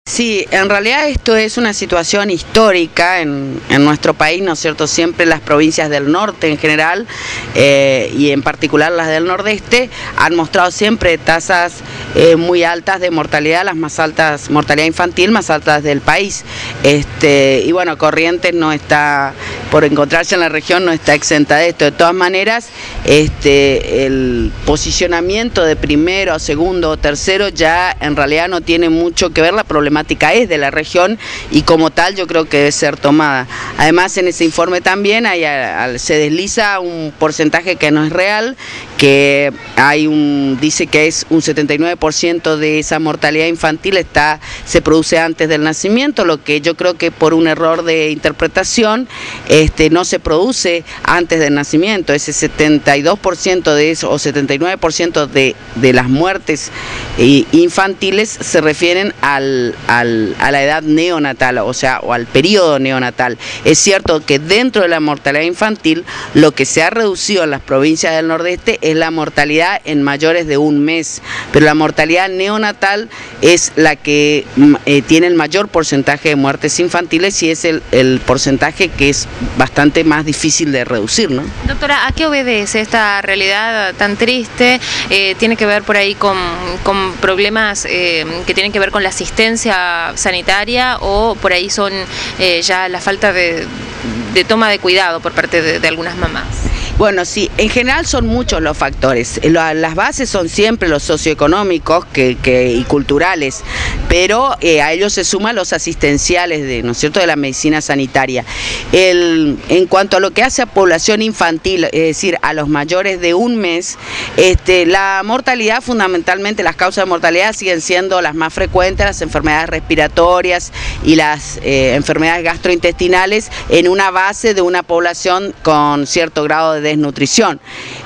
Sí, en realidad esto es una situación histórica en nuestro país, ¿no es cierto? Siempre las provincias del norte en general y en particular las del nordeste han mostrado siempre tasas muy altas de mortalidad, las más altas, mortalidad infantil más altas del país. Y bueno, Corrientes no está, por encontrarse en la región, no está exenta de esto. De todas maneras, el posicionamiento de primero, segundo o tercero ya en realidad no tiene mucho que ver. La problemática es de la región y como tal yo creo que debe ser tomada. Además, en ese informe también se desliza un porcentaje que no es real, que dice que es un 79% de esa mortalidad infantil se produce antes del nacimiento, lo que yo creo que por un error de interpretación no se produce antes del nacimiento. Ese 72% de eso, o 79% de las muertes infantiles se refieren a la edad neonatal, o sea, o al periodo neonatal. Es cierto que dentro de la mortalidad infantil, lo que se ha reducido en las provincias del nordeste es la mortalidad en mayores de un mes, pero la mortalidad neonatal es la que tiene el mayor porcentaje de muertes infantiles y es el porcentaje que es bastante más difícil de reducir, ¿no? Doctora, ¿a qué obedece esta realidad tan triste? ¿Tiene que ver por ahí con problemas que tienen que ver con la asistencia sanitaria o por ahí son ya la falta de toma de cuidado por parte de algunas mamás? Bueno, sí, en general son muchos los factores. Las bases son siempre los socioeconómicos y culturales, pero a ellos se suman los asistenciales ¿no es cierto?, de la medicina sanitaria. En cuanto a lo que hace a población infantil, es decir, a los mayores de un mes, la mortalidad, fundamentalmente las causas de mortalidad siguen siendo las más frecuentes, las enfermedades respiratorias y las enfermedades gastrointestinales en una base de una población con cierto grado de desnutrición.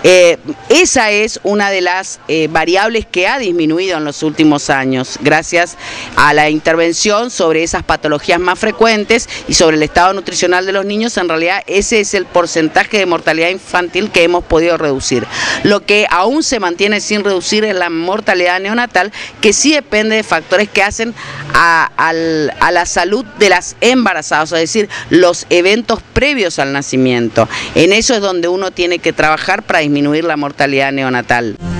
Esa es una de las variables que ha disminuido en los últimos años gracias a la intervención sobre esas patologías más frecuentes y sobre el estado nutricional de los niños. En realidad ese es el porcentaje de mortalidad infantil que hemos podido reducir. Lo que aún se mantiene sin reducir es la mortalidad neonatal, que sí depende de factores que hacen a la salud de las embarazadas, es decir, los eventos previos al nacimiento. En eso es donde uno tiene que trabajar para disminuir la mortalidad neonatal.